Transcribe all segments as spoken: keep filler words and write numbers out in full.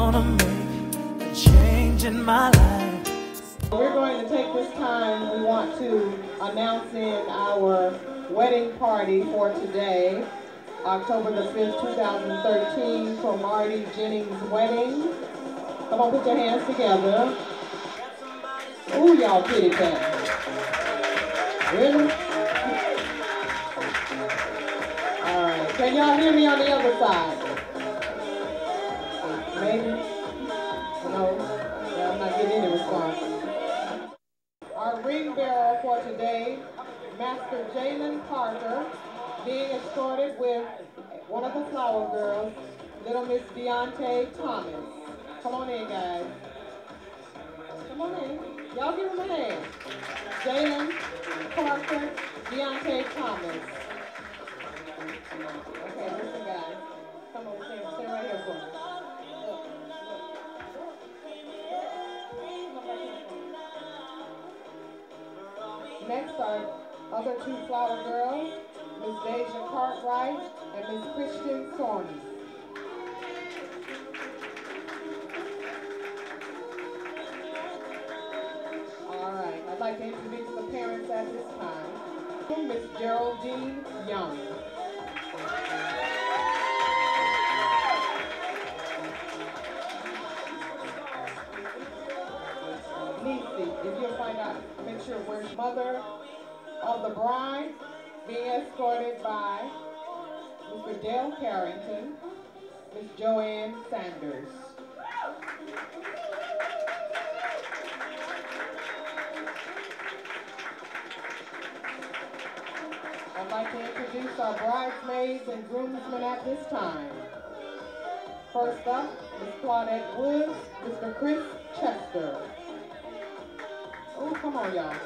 gonna make a change in my life. We're going to take this time, we want to announce in our wedding party for today, October the fifth, two thousand thirteen, for Marty Jennings' wedding. Come on, put your hands together. Ooh, y'all kitty cat. Really? All right, can y'all hear me on the other side? Maybe? No? Yeah, I'm not getting any response. Our ring bearer for today, Master Jalen Carter, being escorted with one of the flower girls, little Miss Deontay Thomas. Come on in, guys. Come on in. Y'all give him a hand. Jalen Carter, Deontay Thomas. Okay, listen, guys. Come over here. Stay right here for me. Next are other two flower girls, Miss Deja Cartwright and Miss Christian Sorney. All right, I'd like to introduce the parents at this time. Miss Geraldine Young. Niecy, if you'll find out, make sure where's mother of the bride, being escorted by Mister Dale Carrington, Miss Joanne Sanders. I'd like to introduce our bridesmaids and groomsmen at this time. First up, Miss Claudette Woods, Mister Chris Chester. Oh, come on, y'all.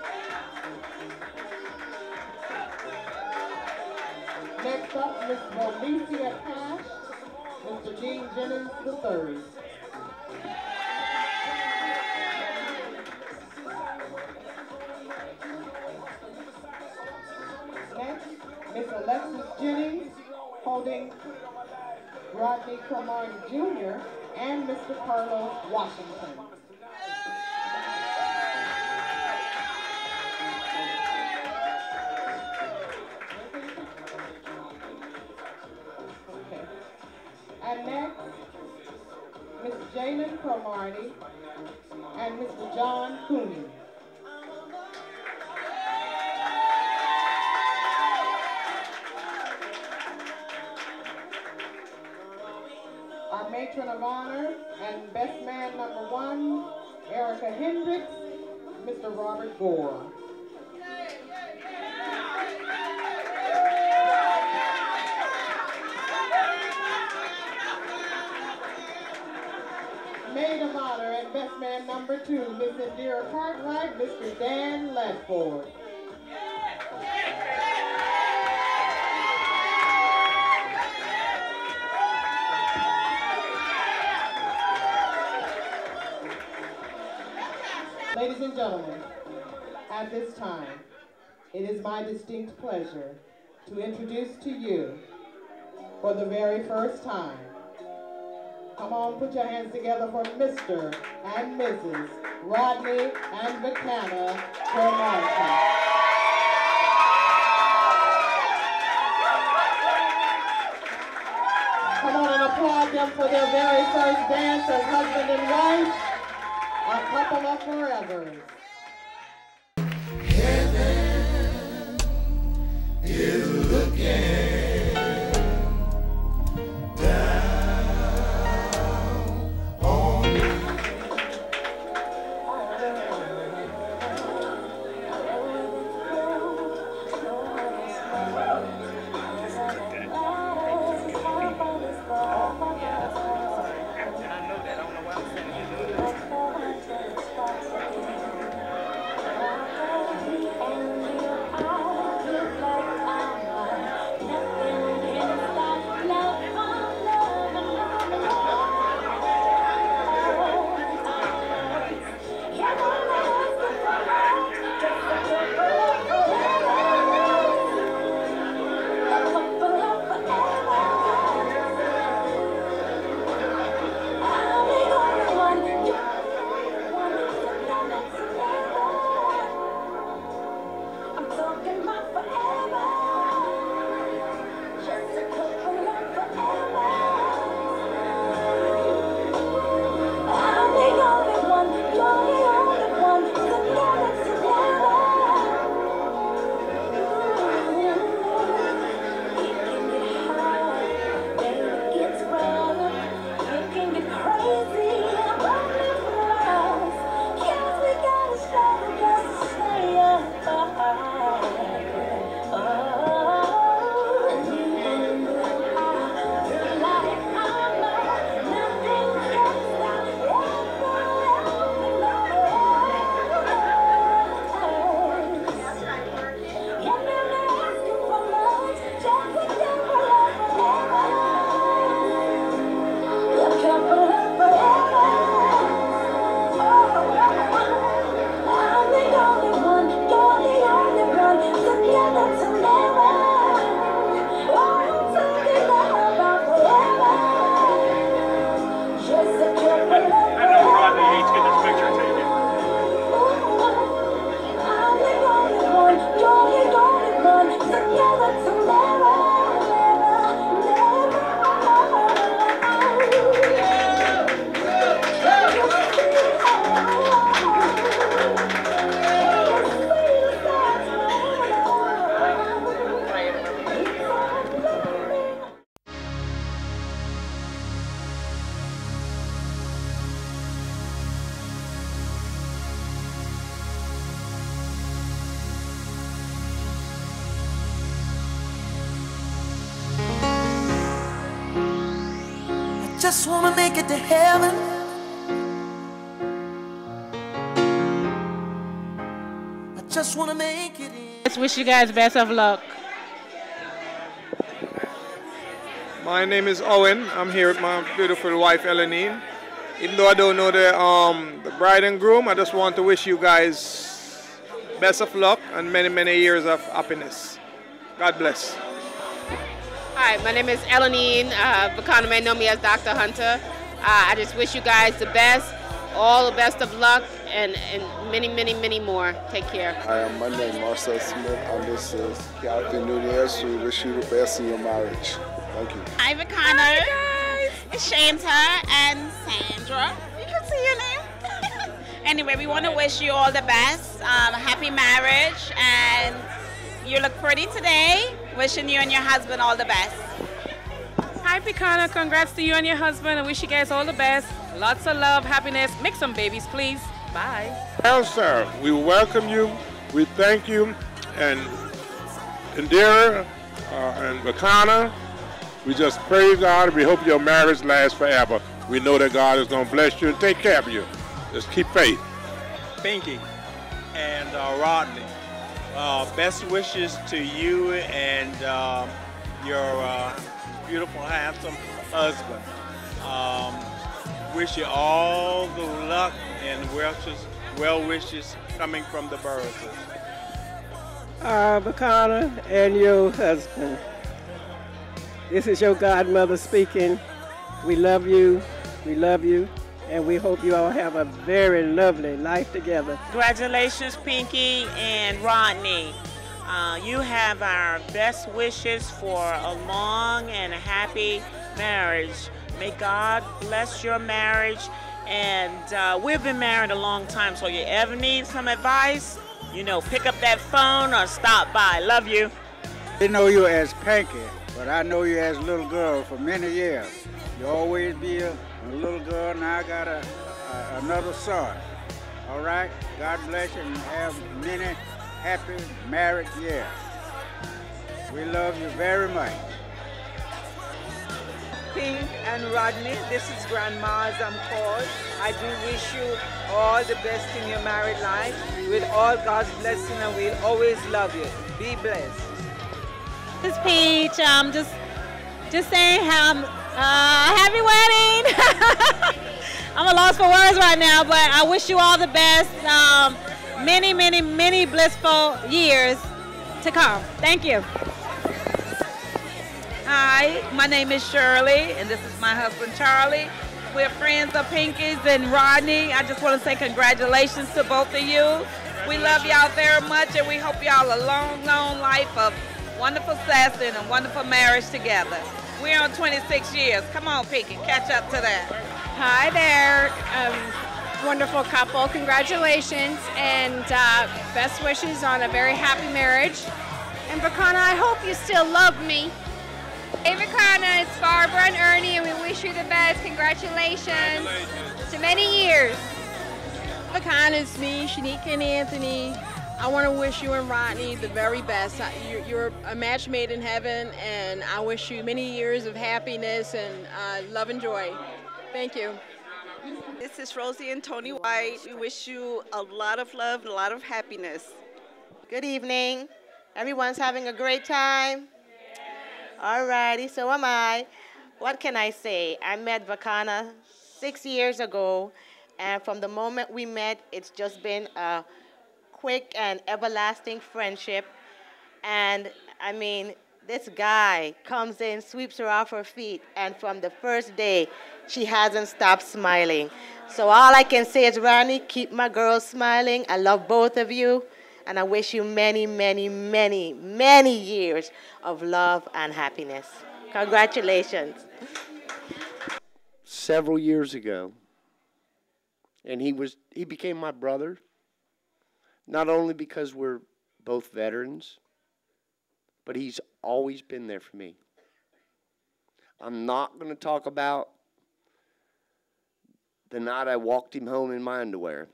Next up, Miss Bonicia Cash, Mister Gene Jennings the third. Next, Miss Alexis Jennings, holding Rodney Cromartie Junior and Mister Carlos Washington. And next, Miss Jalen Cromartie and Mister John Cooney. Our matron of honor and best man number one, Erica Hendricks, Mister Robert Gore. Maid of honor and best man number two, Miss Indira Cartwright, Mister Dan Ledford. Ladies and gentlemen, at this time, it is my distinct pleasure to introduce to you, for the very first time, come on, put your hands together for Mister and Missus Rodney and McKenna Cromartie. Come on and applaud them for their very first dance as husband and wife, a couple of forevers. Heaven is looking just wanna make it to heaven. I just wanna make it in. Let's wish you guys best of luck. My name is Owen. I'm here with my beautiful wife, Elenine. Even though I don't know the, um, the bride and groom, I just want to wish you guys best of luck and many, many years of happiness. God bless. Hi, my name is Elenine. Uh, Vakana may know me as Doctor Hunter. Uh, I just wish you guys the best, all the best of luck, and, and many, many, many more. Take care. Hi, my name is Marcel Smith, and this is Happy New Year. We wish you the best in your marriage. Thank you. Hi, Vakana. Hi, guys. It's Shanta and Sandra. You can see your name. Anyway, we want to wish you all the best. Um, happy marriage, and you look pretty today. Wishing you and your husband all the best. Hi, Vakana. Congrats to you and your husband. I wish you guys all the best. Lots of love, happiness. Make some babies, please. Bye. Well, sir, we welcome you. We thank you. And Indira uh, and Vakana, we just praise God. We hope your marriage lasts forever. We know that God is going to bless you and take care of you. Just keep faith. Pinky and uh, Rodney, uh, best wishes to you and uh, your uh, beautiful, handsome husband. Um, wish you all the luck and wishes, well wishes coming from the Burroughs. Uh, Vakana and your husband. This is your godmother speaking. We love you, we love you, and we hope you all have a very lovely life together. Congratulations, Pinky and Rodney. Uh, you have our best wishes for a long and happy marriage. May God bless your marriage. And uh, we've been married a long time, so you ever need some advice, you know, pick up that phone or stop by. Love you. I know you as Pinky, but I know you as a little girl for many years. You always be a, a little girl. Now I got a, a, another son. All right? God bless you and have many happy married years. We love you very much. Pink and Rodney, this is Grandma as I'm called. I do wish you all the best in your married life. With all God's blessing, and we'll always love you. Be blessed. This is Peach. Um, just, just saying, um, uh, happy wedding. I'm a loss for words right now, but I wish you all the best. Um, many, many, many blissful years to come. Thank you. Hi, my name is Shirley, and this is my husband, Charlie. We're friends of Pinky's and Rodney. I just want to say congratulations to both of you. We love y'all very much, and we hope y'all a long, long life of wonderful success and a wonderful marriage together. We're on twenty-six years. Come on, Pinky, catch up to that. Hi there, um, wonderful couple. Congratulations, and uh, best wishes on a very happy marriage. And Vakana, I hope you still love me. Hey Vakana, it's Barbara and Ernie, and we wish you the best. Congratulations, Congratulations. to many years. Vakana, it's me, Shanika and Anthony. I want to wish you and Rodney the very best. You're, you're a match made in heaven, and I wish you many years of happiness and uh, love and joy. Thank you. This is Rosie and Tony White. We wish you a lot of love and a lot of happiness. Good evening. Everyone's having a great time. All righty, so am I. What can I say? I met Vakana six years ago, and from the moment we met, it's just been a quick and everlasting friendship. And I mean, this guy comes in, sweeps her off her feet, and from the first day, she hasn't stopped smiling. So all I can say is, Ronnie, keep my girls smiling. I love both of you. And I wish you many, many, many, many years of love and happiness. Congratulations. Several years ago, and he was he became my brother, not only because we're both veterans, but he's always been there for me. I'm not going to talk about the night I walked him home in my underwear.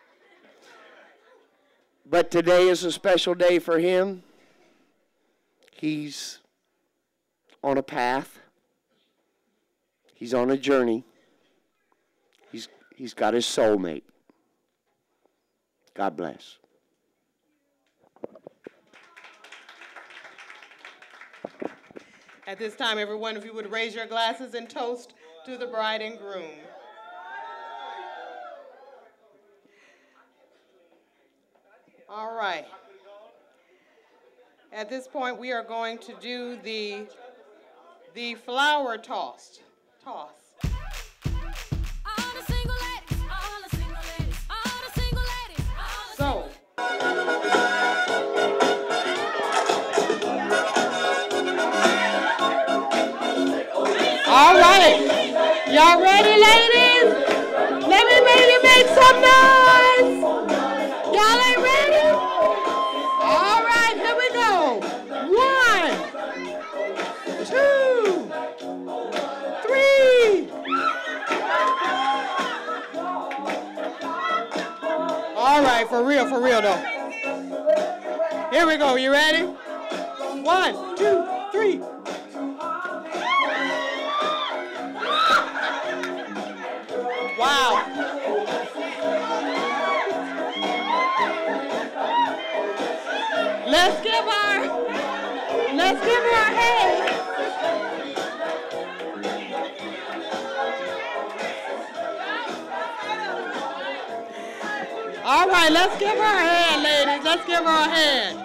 But today is a special day for him. he's on a path. He's on a journey. He's, he's got his soulmate. God bless. At this time, everyone, if you would raise your glasses and toast to the bride and groom. All right. At this point, we are going to do the, the flower toss. Toss. So. All right. Y'all ready, ladies? Let me maybe make some noise. Y'all ain't ready? All right, here we go. One, two, three. All right, for real, for real though. Here we go. You ready? One, two, three. Wow. Let's give her, let's give her a hand. All right, let's give her a hand, ladies. Let's give her a hand.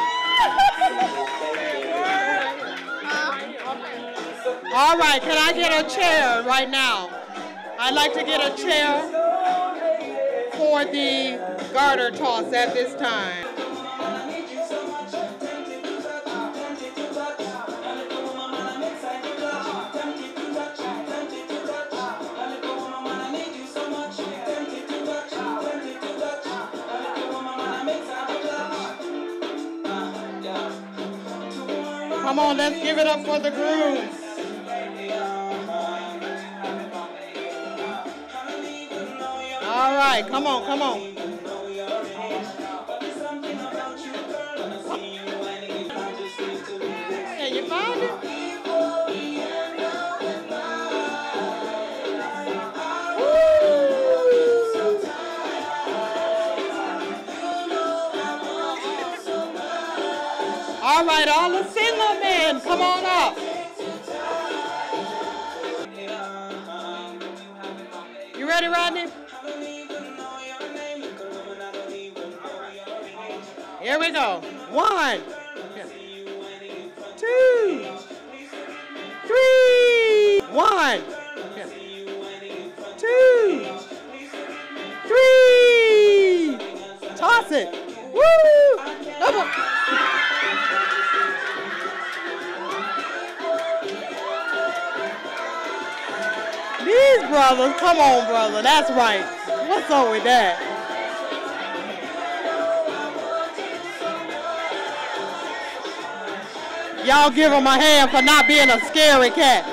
All right, can I get a chair right now? I'd like to get a chair for the garter toss at this time. Come on, let's give it up for the grooms. All right, come on, come on. Can you find it? All right, all the single men, come on up. You ready, Rodney? Here we go. One, two, three. One, two, three. Toss it. Woo! Double. These brothers, come on, brother. That's right. What's up with that? Y'all give him a hand for not being a scary cat.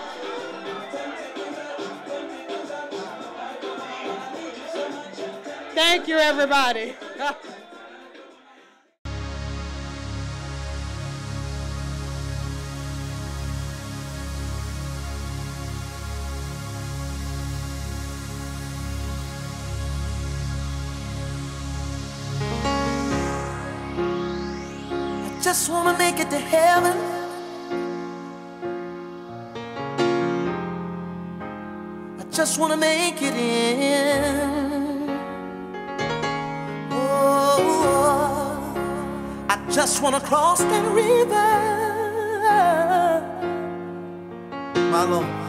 Thank you, everybody. Just wanna make it to heaven. I just wanna make it in. Oh, I just wanna cross that river, my Lord.